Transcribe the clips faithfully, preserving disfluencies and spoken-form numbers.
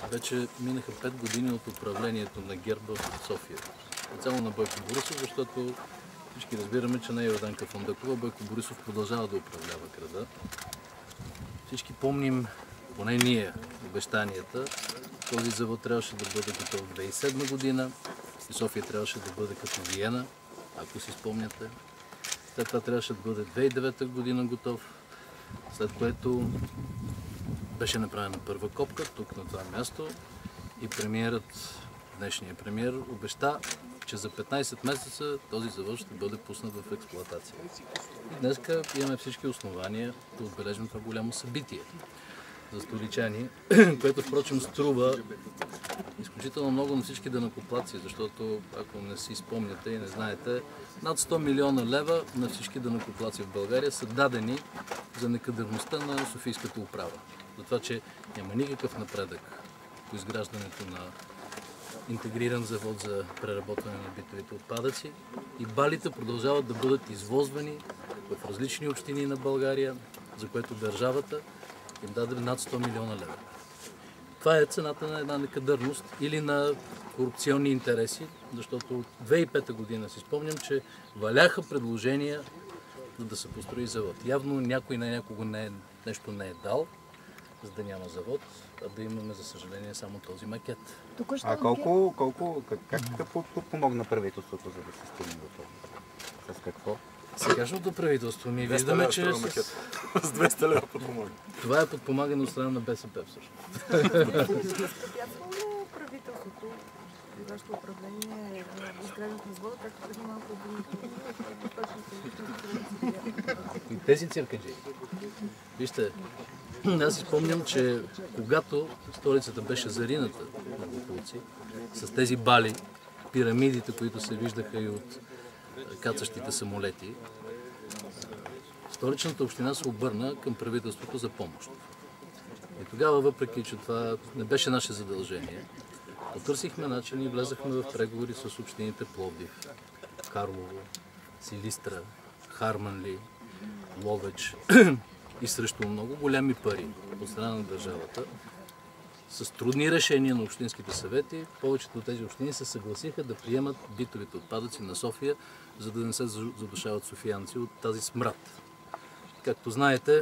Вече минаха пет години от управлението на ГЕРБ в София. Специално на Бойко Борисов, защото всички разбираме, че не е Йорданка Фондакова. Бойко Борисов продължава да управлява града. Всички помним, поне ние, обещанията. Този завод трябваше да бъде готов в две хиляди и седма година и София трябваше да бъде като Виена, ако си спомняте. След това трябваше да бъде две хиляди и девета година готов, след което беше направена първа копка тук на това място и премиерът, днешният премиер, обеща, че за петнайсет месеца този завод ще бъде пуснат в експлоатация. И днеска имаме всички основания да отбележим това голямо събитие за столичани, което впрочем струва изключително много на всички данъкоплатци, защото ако не си спомняте и не знаете, над сто милиона лева на всички данъкоплатци в България са дадени за некадърността на Софийската управа. За това, че няма никакъв напредък по изграждането на интегриран завод за преработване на битовите отпадъци и балите продължават да бъдат извозвани в различни общини на България, за което държавата им даде над сто милиона лева. Това е цената на една некадърност или на корупционни интереси, защото от две хиляди и пета година си спомням, че валяха предложения за да се построи завод. Явно някой на някого не е, нещо не е дал, за да няма завод, а да имаме, за съжаление, само този макет. А колко, колко, как, как помогна правителството, за да се стигне до това? С какво? Сегашното правителство ми виждаме, че с... с двеста лева подпомага. Това е подпомагане от страна на БСП всъщност. Възпрепятствало правителството и вашето управление изграждането на завода, както преди малко и тези циркаджи. Вижте, аз си спомням, че когато столицата беше зарината на боклуци, с тези бали, пирамидите, които се виждаха и от кацащите самолети, столичната община се обърна към правителството за помощ. И тогава, въпреки че това не беше наше задължение, потърсихме начин и влезахме в преговори с общините Пловдив, Карлово, Силистра, Харманли, Ловеч и срещу много големи пари от страна на държавата. С трудни решения на общинските съвети, повечето от тези общини се съгласиха да приемат битовите отпадъци на София, за да не се задушават софиянци от тази смрад. Както знаете,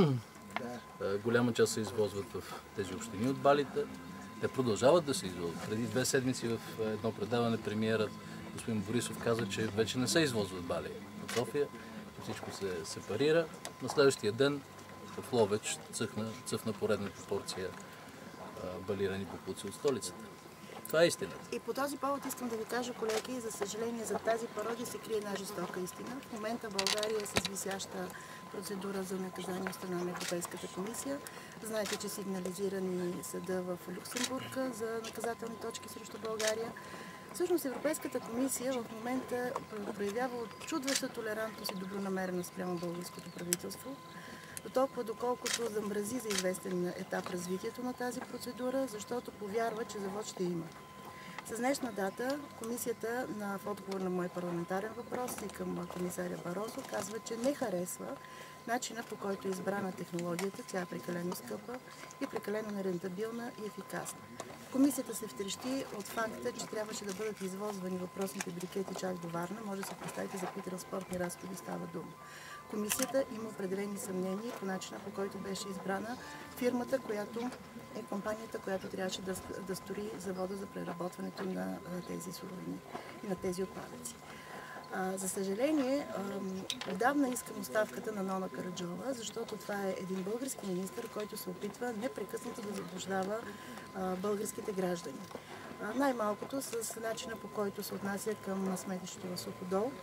голяма част се извозват в тези общини от балите. Те продължават да се извозват. Преди две седмици в едно предаване премиерът господин Борисов каза, че вече не се извозват бали от София, че всичко се сепарира. На следващия ден в Ловеч цъфна, цъфна поредната порция балирани боклуци от столицата. Това е истината. И по този повод искам да ви кажа, колеги, за съжаление за тази пародия се крие една жестока истина. В момента България е с висяща процедура за наказание от страна на Европейската комисия. Знаете, че сигнализирани съда в Люксембург за наказателни точки срещу България. Всъщност Европейската комисия в момента проявява чудваща толерантност и добронамереност спрямо българското правителство. До толкова доколкото замрази за известен етап развитието на тази процедура, защото повярва, че завод ще има. С днешна дата комисията на, в отговор на мой парламентарен въпрос и към комисаря Барозо казва, че не харесва начина, по който е избрана технологията. Тя е прекалено скъпа и прекалено нерентабилна и ефикасна. Комисията се втрещи от факта, че трябваше да бъдат извозвани въпросните брикети чак до Варна. Може да се представите за какви транспортни разходи става дума. Комисията има определени съмнения по начина, по който беше избрана фирмата, която е компанията, която трябваше да, да строи завода за преработването на тези суровини и на тези отпадъци. А, за съжаление, отдавна искам оставката на Нона Караджова, защото това е един български министър, който се опитва непрекъснато да заблуждава българските граждани. Най-малкото с начина, по който се отнася към сметището в Суходол.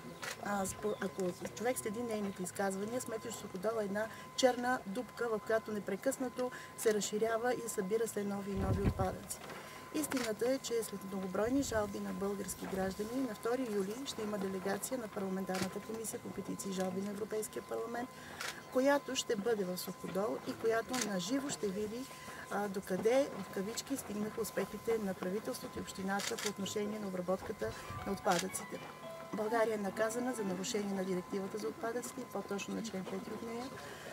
Ако човек следи нейните изказвания, сметището в Суходол е една черна дупка, в която непрекъснато се разширява и събира се нови и нови отпадъци. Истината е, че след многобройни жалби на български граждани, на втори юли ще има делегация на парламентарната комисия по петиции и жалби на Европейския парламент, която ще бъде в Суходол и която наживо ще види а, докъде, в кавички, стигнаха успехите на правителството и общината по отношение на обработката на отпадъците. България е наказана за нарушение на директивата за отпадъците, по-точно на член пети от нея,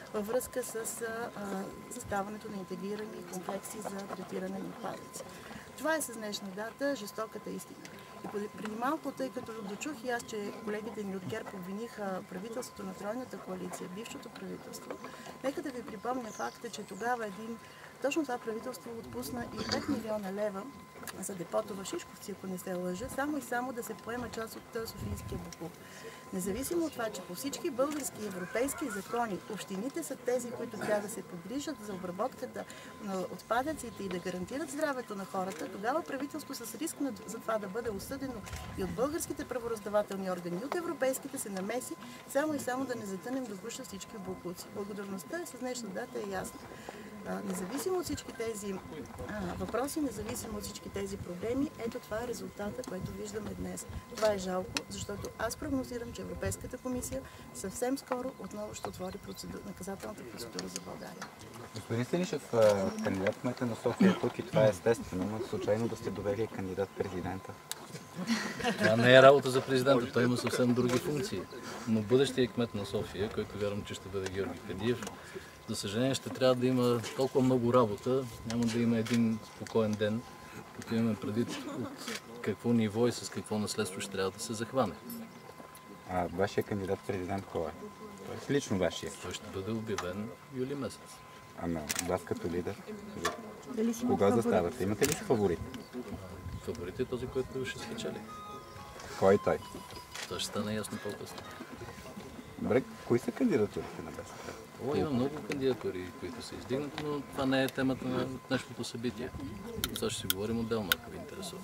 във връзка с а, съставането на интегрирани комплекси за третиране на отпадъци. Това е с днешна дата жестоката истина. И преди малко, тъй като дочух и аз, че колегите ни от ГЕРБ обвиниха правителството на тройната коалиция, бившото правителство, нека да ви припомня факта, че тогава един, точно това правителство отпусна и пет милиона лева за депото в Шишковци, ако не се лъжа, само и само да се поема част от софийския боклук. Независимо от това, че по всички български и европейски закони общините са тези, които трябва да се погрижат за обработката на отпадъците и да гарантират здравето на хората, тогава правителство с риск за това да бъде осъдено и от българските правораздавателни органи, и от европейските се намеси, само и само да не затънем до гуша всички боклуци. Благодарността с днешна дата е ясна. Независимо от всички тези а, въпроси, независимо от всички тези проблеми, ето това е резултата, който виждаме днес. Това е жалко, защото аз прогнозирам, че Европейската комисия съвсем скоро отново ще отвори процедура, наказателната процедура за България. Господин Станишев, кандидат кмета на София е тук и това е естествено, но случайно да сте довели кандидат президента. Това не е работа за президента, той има съвсем други функции. Но бъдещия кмет на София, който вярвам, че ще бъде Георги Кадиев, за съжаление ще трябва да има толкова много работа, няма да има един спокоен ден, като имаме предвид от какво ниво и с какво наследство ще трябва да се захване. А вашия кандидат президент кой е? Тоест лично вашия? Той ще бъде обявен юли месец. Ама вас като лидер, кога заставате? Имате ли си фаворит? Фаворит е този, който ще спечели. Кой е той? Това ще стане ясно по-късно. Добре, кои са кандидатурите на БСП? О, има много кандидатури, които са издигнати, но това не е темата на днешното събитие. Това ще си говорим отделно, ако ви интересува.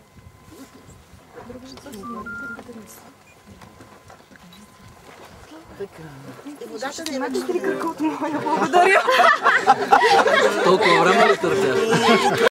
И водата не е Имате три кръга от моя, благодаря. Толкова време ли търпя?